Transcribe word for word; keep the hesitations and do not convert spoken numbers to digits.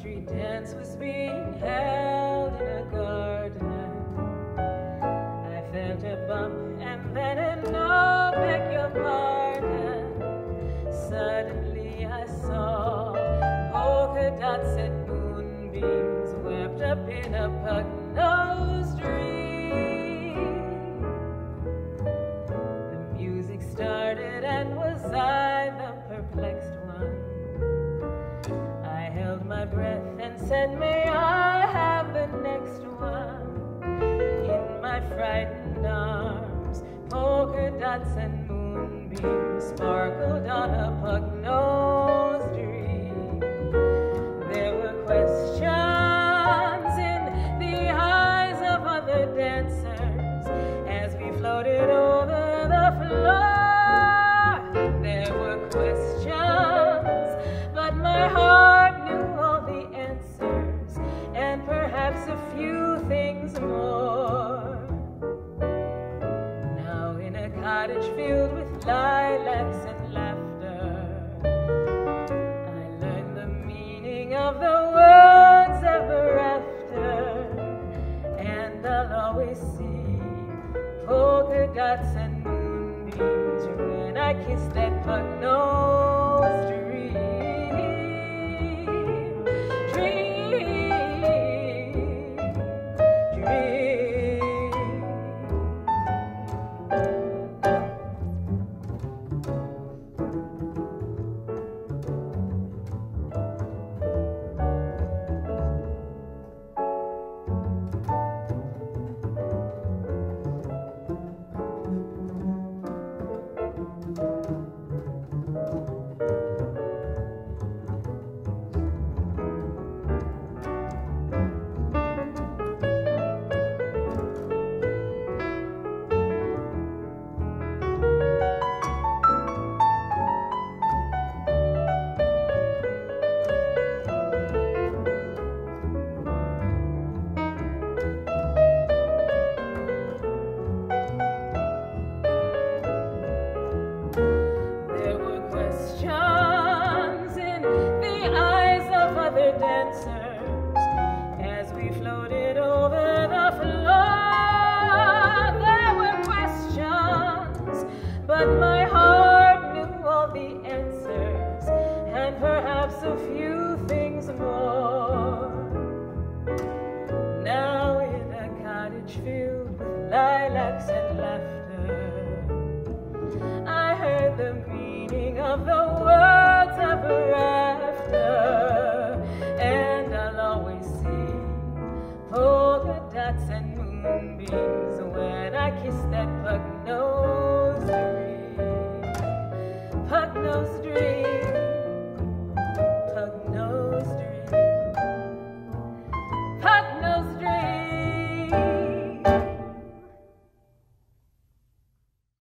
country dance was being held in a garden. I felt a bump and then a no, beg your pardon. Suddenly I saw polka dots and moonbeams wrapped up in a pug-nosed dream. The music started and was I the perplexed one? I held my breath and said, may I have the next one? In my frightened arms, polka dots and moonbeams sparkled on a pug-nosed dream. There were questions in the eyes of other dancers as we floated over the floor. There were questions, but my heart knew all the answers, and perhaps a few things more. Now in a cottage filled with lilacs and laughter, I learned the meaning of the words ever after, and I'll always see polka dots and moonbeams when I kiss that pug-nosed dream. Dream, dream. There were questions in the eyes of other dancers as we floated over the floor. There were questions, but my heart knew all the answers, and perhaps a few things more. Now in a cottage filled with lilacs and laughter, I heard the meaning of the words ever after, and I'll always see polka dots and moonbeams when I kiss that